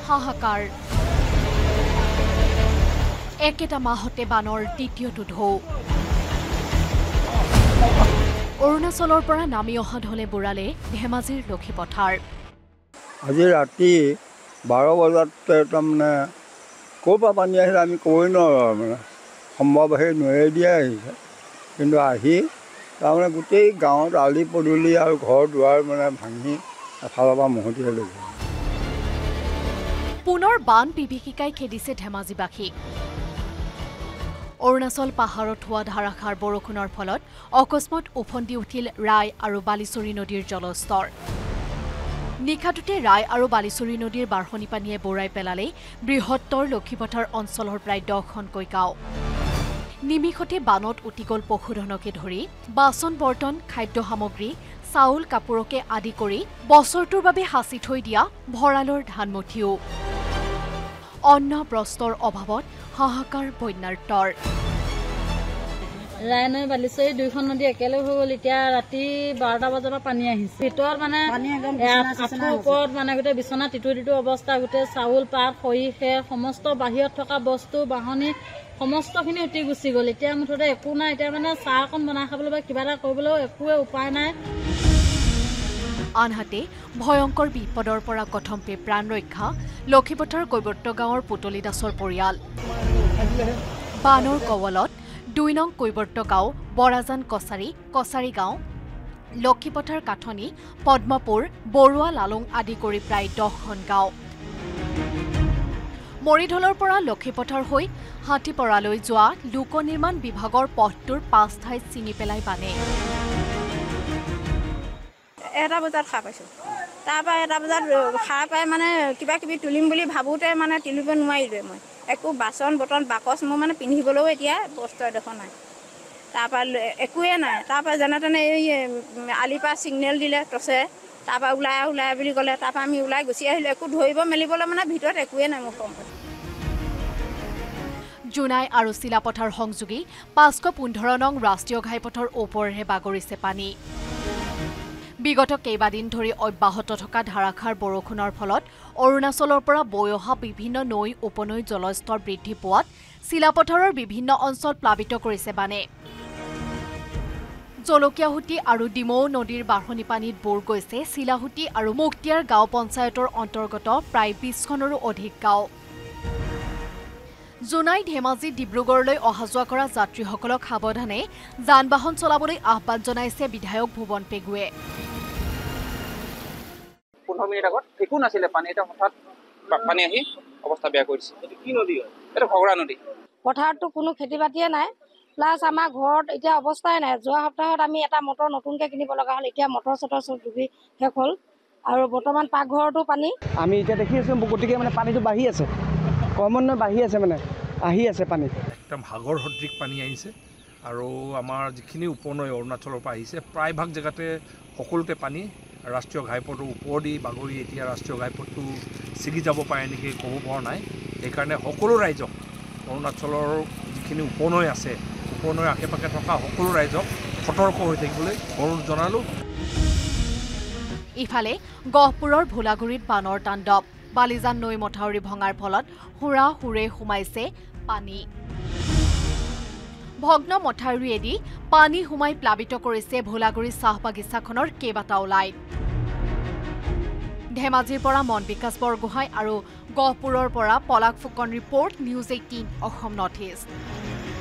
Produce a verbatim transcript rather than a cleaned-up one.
হাহাকাৰ একেটা মাহতে বানৰ দ্বিতীয়টো ঢৌ অৰুণাচলৰ পৰা নামি অহা ঢলে বুঢ়ালে ধেমাজিৰ লক্ষীপথাৰ আজি ৰাতি বাৰ বজাত তাৰমানে ক'ৰ পৰা পানী আহিলে আমি ক'বই নোৱাৰোঁ মানে সম্ভৱ সেই নৈয়ে দিয়ে আহিছে কিন্তু আহি তাৰমানে গোটেই গাঁৱত আলি পদূলি আৰু ঘৰ দুৱাৰ মানে ভাঙি এফালৰ পৰা মহতিয়াই লৈ গ'ল পুনৰ বান বিভীষিকাই খেদিছে ধেমাজিবাসীক অৰুণাচল পাহাৰত হোৱা ধাৰাসাৰ বৰষুণৰ ফলত অকস্মাত উফন্দি উঠিল ৰাই আৰু বালিচৰী নদীৰ জলস্তৰ নিশাটোতে ৰাই আৰু বালিচৰী নদীৰ বাঢ়নি পানীয়ে বুৰাই পেলালে বৃহত্তৰ লক্ষীপথাৰ অঞ্চলৰ প্ৰায় দহখনকৈ গাঁও নিমিষতে বানত উটি গ'ল পশুধনকে ধৰি বাচন বৰ্তন খাদ্য সামগ্ৰী চাউল কাপোৰকে আদি কৰি বছৰটোৰ বাবে সাঁচি থৈ দিয়া ভঁৰালৰ ধানমুঠিও অন্ন বস্ত্ৰৰ অভাৱত হাহাকাৰ বন্যাৰ্তৰ ৰাইনৈ বালিচৰী দুইখন নদী একেলগে হৈ গ'ল এতিয়া ৰাতি বাৰটা বজাৰ পৰা পানী আহিছে ভিতৰত মানে আঁঠুৰ ওপৰত মানে গোটেই বিচনা তিতু তিতু অৱস্থা গোটেই চাউল পাত খৰি খেৰ সমস্ত বাহিৰত থকা বস্তু বাহনি সমস্তখিনি উটি গুচি গ'ল এতিয়া মুঠতে একো নাই এতিয়া মানে চাহ অকণ বনাই খাবলৈ বা কিবা এটা কৰিবলৈও একোৱে উপায় নাই আনহাতে ভয়ংকৰ বিপদৰ পৰা কথমপে প্ৰাণ ৰক্ষা লক্ষীপথাৰ কৈবৰ্ত গাঁৱৰ পুতলি দাসৰ পৰিয়াল বানৰ কৱলত দুই নং কৈবৰ্ত গাঁও বৰাজান কছাৰী কছাৰী গাঁও লক্ষীপথাৰ কাঠনি পদ্মপুৰ বৰুৱা লালুং আদি কৰি প্ৰায় দহখন গাঁও মৰিঢলৰ পৰা লক্ষীপথাৰ হৈ হাতীপৰালৈ যোৱা লোক নিৰ্মাণ বিভাগৰ পথটোৰ পাঁচ ঠাইত ছিঙি পেলাই বানে এটা বজাত সাৰ পাইছোঁ তাৰপৰা এটা বজাত সাৰ পাই মানে কিবা কিবি তুলিম বুলি ভাবোঁতে মানে তুলিব নোৱাৰিলোৱে মই একো বাচন বৰ্তন বাকচ মোৰ মানে পিন্ধিবলৈও এতিয়া বস্তু এডোখৰ নাই তাৰপৰা একোৱে নাই তাৰপৰা যেনে তেনে এই আলিৰ পৰা ছিগনেল দিলে টছে তাৰপৰা ওলাই ওলাই বুলি ক'লে তাৰপৰা আমি ওলাই গুচি আহিলোঁ একো ধৰিব মেলিবলৈ মানে ভিতৰত একোৱে নাই মোৰ সম্পত্তি জোনাই আৰু চিলাপথাৰ সংযোগী পাঁচশ পোন্ধৰ নং ৰাষ্ট্ৰীয় ঘাইপথৰ ওপৰেৰে বাগৰিছে পানী বিগত কেইবাদিন ধৰি অব্যাহত থকা ধাৰাসাৰ বৰষুণৰ ফলত অৰুণাচলৰ পৰা বৈ অহা বিভিন্ন নৈ উপনৈ জলস্তৰ বৃদ্ধি পোৱাত চিলাপথাৰৰ বিভিন্ন অঞ্চল প্লাবিত কৰিছে বানে জলকীয়াহুটি আৰু ডিমৌ নদীৰ বাঢ়নি পানীত বুৰ গৈছে চিলাহুটি আৰু মুক্তিয়াৰ গাঁও পঞ্চায়তৰ অন্তৰ্গত প্ৰায় বিশখনৰো অধিক গাঁও জোনাই ধেমাজি ডিব্ৰুগড়লৈ অহা যোৱা কৰা যাত্ৰীসকলক সাৱধানে যান বাহন চলাবলৈ আহ্বান জনাইছে বিধায়ক ভুৱন পেগুৱে পোন্ধৰ মিনিট আগত একো নাছিলে পানী এটা হঠাৎ পানী আহি অৱস্থা বেয়া কৰিছে এইটো কি নদী হয় এটা ভগৰা নদী পথাৰতো কোনো খেতি বাতিয়ে নাই প্লাছ আমাৰ ঘৰত এতিয়া অৱস্থাই নাই যোৱা সপ্তাহত আমি এটা মটৰ নতুনকৈ কিনিব লগা হ'ল এতিয়া মটৰ চটৰ চব ডুবি শেষ হ'ল আৰু বৰ্তমান পাকঘৰতো পানী আমি এতিয়া দেখি আছোঁ গতিকে মানে পানীটো বাঢ়ি আছে ক্ৰমান্বয়ে বাঢ়ি আছে মানে আহি আছে পানী একদম সাগৰ সদৃশ পানী আহিছে আৰু আমাৰ যিখিনি উপনৈ অৰুণাচলৰ পৰা আহিছে প্ৰায়ভাগ জেগাতে সকলোতে পানী ৰাষ্ট্ৰীয় ঘাইপথৰ ওপৰেদি বাগৰি এতিয়া ৰাষ্ট্ৰীয় ঘাইপথটো ছিগি যাব পাৰে নেকি ক'ব পৰা নাই সেইকাৰণে সকলো ৰাইজক অৰুণাচলৰ যিখিনি উপনৈ আছে উপনৈৰ আশে পাশে থকা সকলো ৰাইজক সতৰ্ক হৈ থাকিবলৈ অনুৰোধ জনালোঁ ইফালে গহপুৰৰ ভোলাগুৰিত বানৰ তাণ্ডৱ বালিজান নৈ মথাউৰি ভঙাৰ ফলত হুৰা হুৰে সোমাইছে পানী ভগ্ন মথাউৰিয়েদি পানী সোমাই প্লাবিত কৰিছে ভোলাগুৰি চাহ বাগিচাখনৰ কেইবাটাও লাইট ধেমাজিৰ পৰা মন বিকাশ বৰগোহাঁই আৰু গহপুৰৰ পৰা Palak Phukan report News Eighteen Assam North east.